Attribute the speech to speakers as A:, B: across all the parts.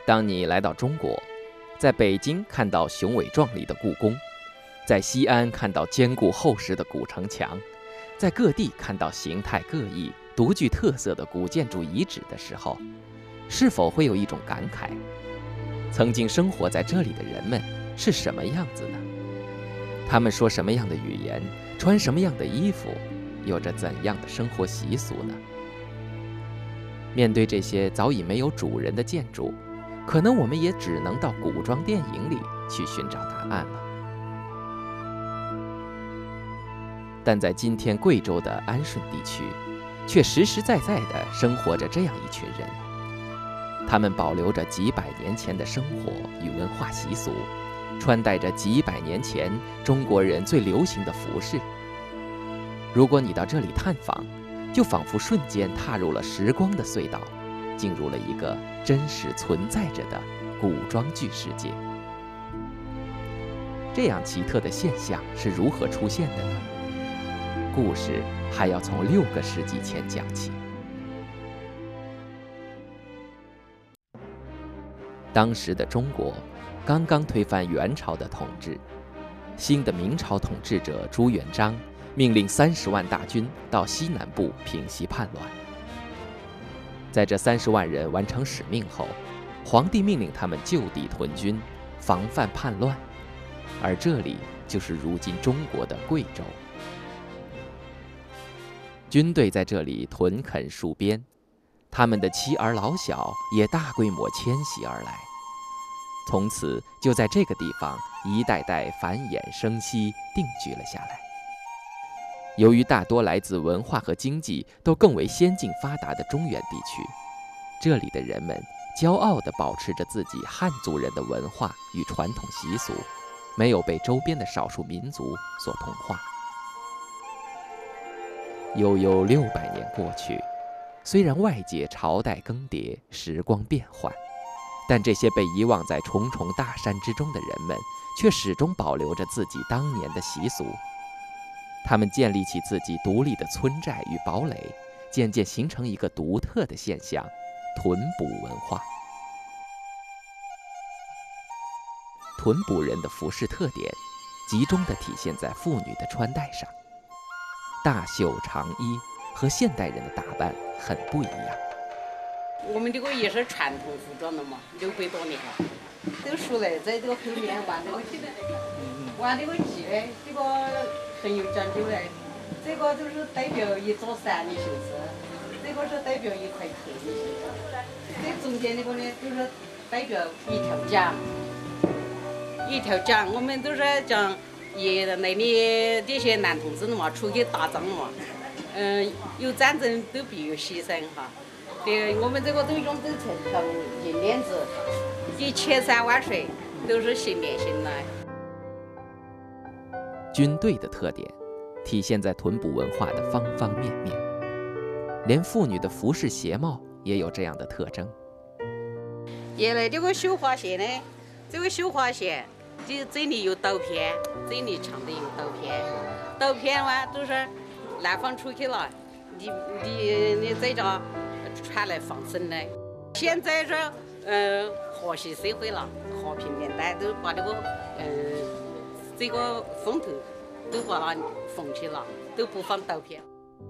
A: 当你来到中国，在北京看到雄伟壮丽的故宫，在西安看到坚固厚实的古城墙，在各地看到形态各异、独具特色的古建筑遗址的时候，是否会有一种感慨：曾经生活在这里的人们是什么样子呢？他们说什么样的语言，穿什么样的衣服，有着怎样的生活习俗呢？面对这些早已没有主人的建筑，可能我们也只能到古装电影里去寻找答案了。但在今天贵州的安顺地区，却实实在在地生活着这样一群人，他们保留着几百年前的生活与文化习俗，穿戴着几百年前中国人最流行的服饰。如果你到这里探访，就仿佛瞬间踏入了时光的隧道，进入了一个真实存在着的古装剧世界。这样奇特的现象是如何出现的呢？故事还要从6个世纪前讲起。当时的中国刚刚推翻元朝的统治，新的明朝统治者朱元璋命令30万大军到西南部平息叛乱。在这30万人完成使命后，皇帝命令他们就地屯军，防范叛乱。而这里就是如今中国的贵州。军队在这里屯垦戍边，他们的妻儿老小也大规模迁徙而来，从此就在这个地方一代代繁衍生息，定居了下来。由于大多来自文化和经济都更为先进发达的中原地区，这里的人们骄傲地保持着自己汉族人的文化与传统习俗，没有被周边的少数民族所同化。悠悠600年过去，虽然外界朝代更迭，时光变换，但这些被遗忘在重重大山之中的人们，却始终保留着自己当年的习俗。他们建立起自己独立的村寨与堡垒，渐渐形成一个独特的现象——屯捕文化。屯捕人的服饰特点，集中地体现在妇女的穿戴上。大袖长衣和现代人的打扮很不一样。
B: 我们这个也是传统服装的嘛，600多年了。这个树呢，在这个后面玩这个鸡，玩这个鸡呢，这个很有讲究嘞。这个就是代表一座山的形式，这个是代表一块田的形式。这中间这个呢，就是代表一条江，一条江。我们都是讲。也那里这些男同志嘛，出去打仗嘛，有战争都必有牺牲哈。对，我们这个都用这成银链子，一千3万岁都是新年新来。
A: 军队的特点体现在屯捕文化的方方面面，连妇女的服饰鞋帽也有这样的特征。
B: 原来这个绣花鞋呢，这个绣花鞋。这里有刀片，这里长的有刀片，刀片嘛都是南方出去了，你在家穿来防身的。现在是和谐社会了，和平年代都把这个风头都把它封起了，都不放刀片。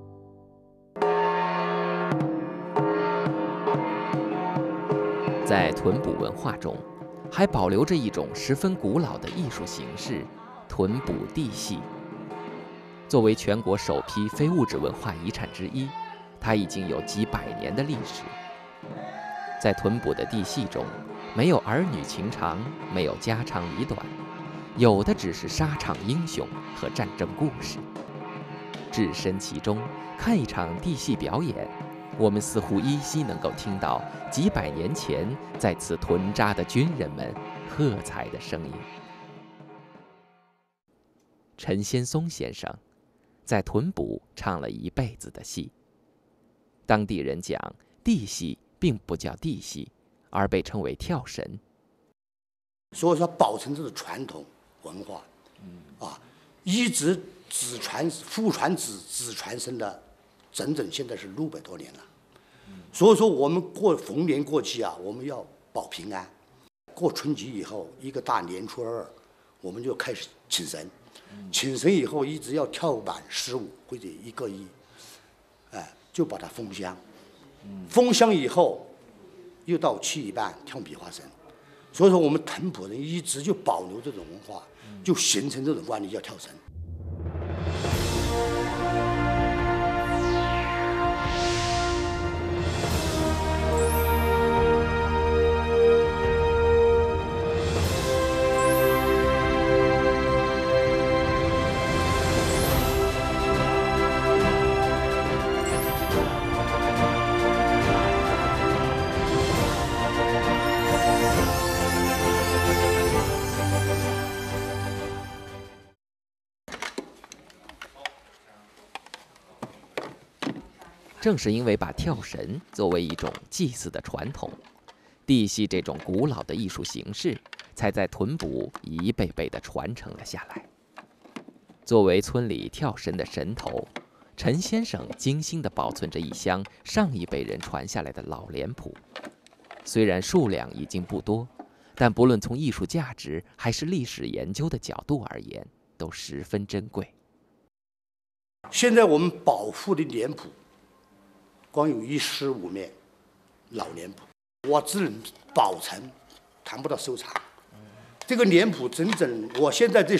A: 在屯捕文化中，还保留着一种十分古老的艺术形式——屯捕地戏。作为全国首批非物质文化遗产之一，它已经有几百年的历史。在屯捕的地戏中，没有儿女情长，没有家长里短，有的只是沙场英雄和战争故事。置身其中，看一场地戏表演，我们似乎依稀能够听到几百年前在此屯扎的军人们喝彩的声音。陈先松先生在屯捕唱了一辈子的戏。当地人讲，地戏并不叫地戏，而被称为跳神。
C: 所以说，保存这种传统文化，一直子传父传子，子传孙的，整整现在是600多年了。所以说，我们过逢年过节啊，我们要保平安。过春节以后，一个大年初二，我们就开始请神。请神以后，一直要跳满15或者1个亿，就把它封箱。封箱以后，又到7点半跳米花神。所以说，我们屯埔人一直就保留这种文化，就形成这种惯例，叫跳神。
A: 正是因为把跳神作为一种祭祀的传统，地戏这种古老的艺术形式，才在屯埔一辈辈地传承了下来。作为村里跳神的神头，陈先生精心地保存着一箱上一辈人传下来的老脸谱。虽然数量已经不多，但不论从艺术价值还是历史研究的角度而言，都十分珍贵。
C: 现在我们保护的脸谱，光有15面老脸谱，我只能保存，谈不到收藏。这个脸谱整整，我现在这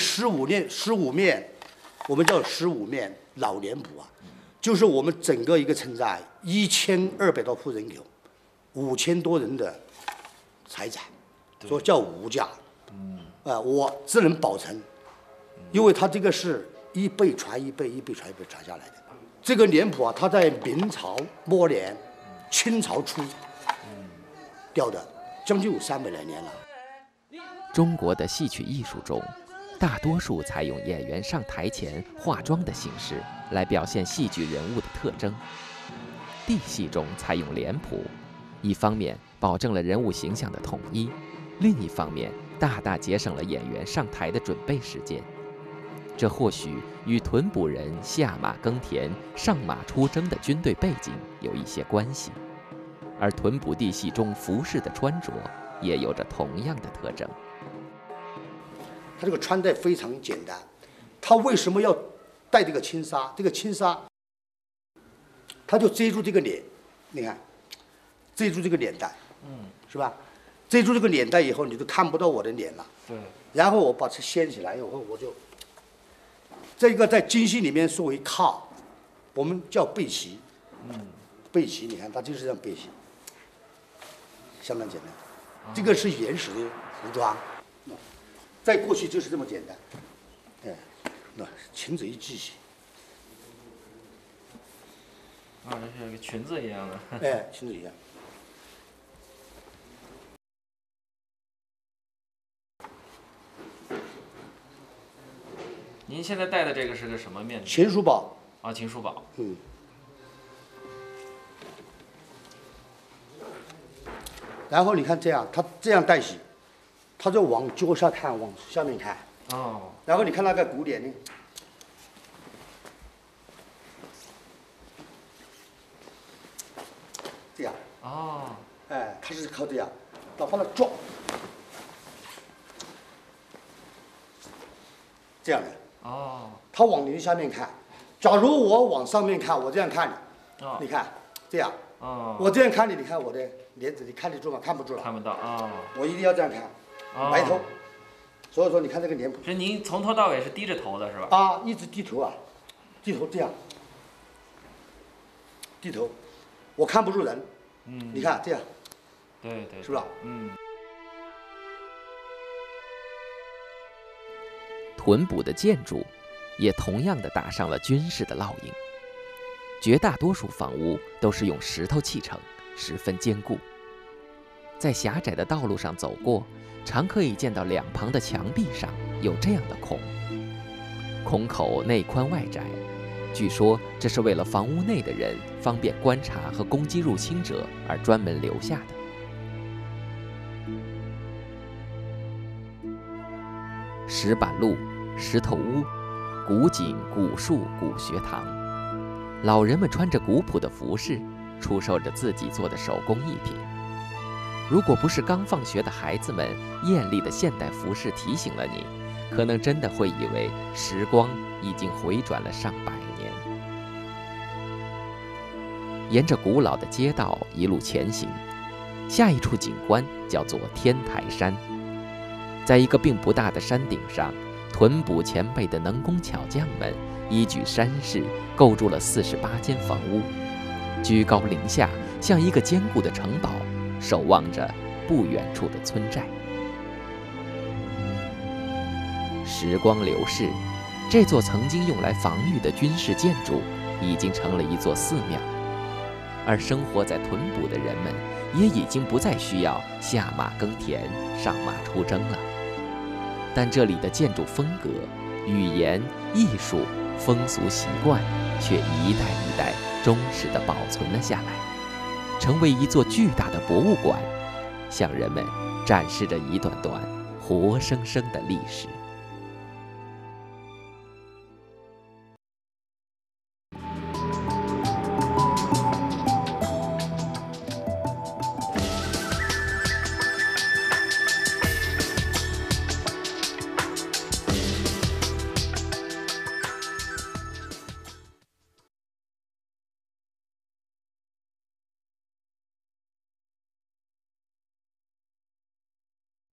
C: 15面，我们叫15面老脸谱啊，就是我们整个一个村寨1200多户人口，5000多人的财产，所以叫无价。我只能保存，因为它这个是一辈传一辈，一辈传一辈传下来的。这个脸谱啊，它在明朝末年、清朝初掉的，将近有300来年了。
A: 中国的戏曲艺术中，大多数采用演员上台前化妆的形式来表现戏剧人物的特征。地戏中采用脸谱，一方面保证了人物形象的统一，另一方面大大节省了演员上台的准备时间。这或许与屯埔人下马耕田、上马出征的军队背景有一些关系，而屯埔地戏中服饰的穿着也有着同样的特征。
C: 他这个穿戴非常简单，他为什么要戴这个轻纱？这个轻纱，他就遮住这个脸，你看，遮住这个脸蛋，是吧？遮住这个脸蛋以后，你就看不到我的脸了。
D: 对。
C: 然后我把它掀起来以后，我就，这个在京戏里面说为靠，我们叫背旗。背旗，你看它就是这样背旗，相当简单。这个是原始的服装。在过去就是这么简单，那裙子一系起，
D: 这是个裙子一样的。
C: 裙子一样。
D: 您现在戴的这个是个什么面？
C: 秦叔宝。
D: 秦叔宝。
C: 然后你看这样，他这样戴起。他就往脚下看，往下面看。然后你看那个鼓点呢，这样。他是靠这样，把它撞，这样的。他往你下面看。假如我往上面看，我这样看你，你看这样。我这样看你，你看我的脸子，你看得住吗？看不住了。
D: 看不到
C: 我一定要这样看。埋头，所以说你看这个脸谱，
D: 是您从头到尾是低着头的是吧？
C: 一直低头啊，低头这样，低头，我看不住人，你看这样，
D: 对，
C: 是吧？
A: 屯埔的建筑也同样的打上了军事的烙印，绝大多数房屋都是用石头砌成，十分坚固。在狭窄的道路上走过，常可以见到两旁的墙壁上有这样的孔，孔口内宽外窄，据说这是为了房屋内的人方便观察和攻击入侵者而专门留下的。石板路、石头屋、古井、古树、古学堂，老人们穿着古朴的服饰，出售着自己做的手工艺品。 如果不是刚放学的孩子们艳丽的现代服饰提醒了你，可能真的会以为时光已经回转了上百年。沿着古老的街道一路前行，下一处景观叫做天台山。在一个并不大的山顶上，屯补前辈的能工巧匠们依据山势构筑了48间房屋，居高临下，像一个坚固的城堡，守望着不远处的村寨。时光流逝，这座曾经用来防御的军事建筑已经成了一座寺庙，而生活在屯补的人们也已经不再需要下马耕田、上马出征了。但这里的建筑风格、语言、艺术、风俗习惯却一代一代忠实地保存了下来，成为一座巨大的博物馆，向人们展示着一段段活生生的历史。